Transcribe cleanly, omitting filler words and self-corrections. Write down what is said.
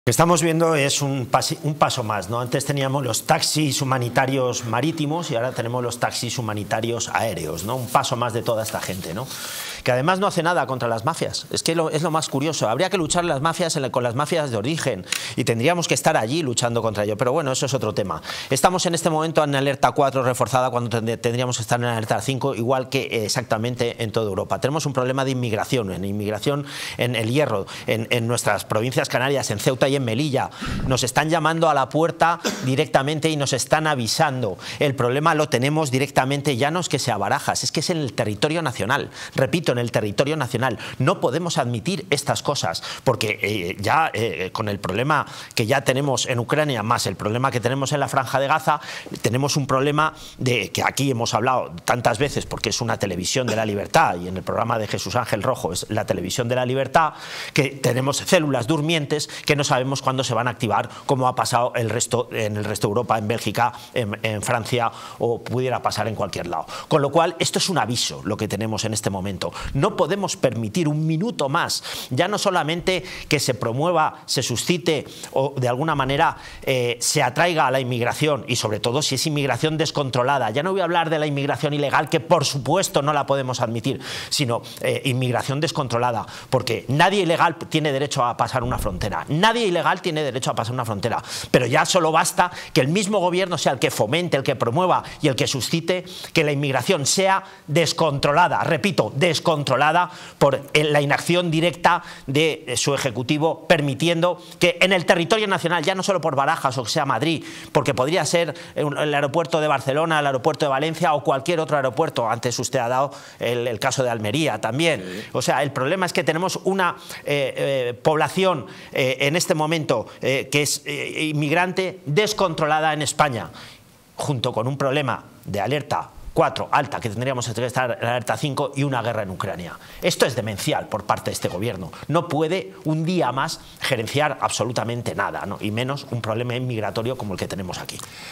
Lo que estamos viendo es un paso más, ¿no? Antes teníamos los taxis humanitarios marítimos y ahora tenemos los taxis humanitarios aéreos, ¿no? Un paso más de toda esta gente, ¿no? Que además no hace nada contra las mafias. Es que es lo más curioso. Habría que luchar las mafias con las mafias de origen y tendríamos que estar allí luchando contra ello. Pero bueno, eso es otro tema. Estamos en este momento en alerta 4 reforzada cuando tendríamos que estar en alerta 5, igual que exactamente en toda Europa. Tenemos un problema de inmigración en el Hierro, en nuestras provincias canarias, en Ceuta y en Melilla. Nos están llamando a la puerta directamente y nos están avisando. El problema lo tenemos directamente, ya no es que sea Barajas, es que es en el territorio nacional. Repito, en el territorio nacional. No podemos admitir estas cosas, porque con el problema que ya tenemos en Ucrania, más el problema que tenemos en la Franja de Gaza, tenemos un problema de que aquí hemos hablado tantas veces, porque es una televisión de la libertad, y en el programa de Jesús Ángel Rojo es la televisión de la libertad, que tenemos células durmientes que no sabemos cuándo se van a activar, como ha pasado en el resto de Europa, en Bélgica, en Francia, o pudiera pasar en cualquier lado. Con lo cual, esto es un aviso lo que tenemos en este momento. No podemos permitir un minuto más, ya no solamente que se promueva, se suscite o de alguna manera se atraiga a la inmigración, y sobre todo si es inmigración descontrolada. Ya no voy a hablar de la inmigración ilegal, que por supuesto no la podemos admitir, sino inmigración descontrolada, porque nadie ilegal tiene derecho a pasar una frontera. Nadie ilegal tiene derecho a pasar una frontera, pero ya solo basta que el mismo gobierno sea el que fomente, el que promueva y el que suscite que la inmigración sea descontrolada, repito, descontrolada por la inacción directa de su ejecutivo, permitiendo que en el territorio nacional, ya no solo por Barajas o que sea Madrid, porque podría ser el aeropuerto de Barcelona, el aeropuerto de Valencia o cualquier otro aeropuerto. Antes usted ha dado el caso de Almería también. O sea, el problema es que tenemos una población en este momento que es inmigrante descontrolada en España, junto con un problema de alerta 4 alta, que tendríamos que estar en alerta 5, y una guerra en Ucrania. Esto es demencial por parte de este gobierno. No puede un día más gerenciar absolutamente nada, ¿no? Y menos un problema inmigratorio como el que tenemos aquí.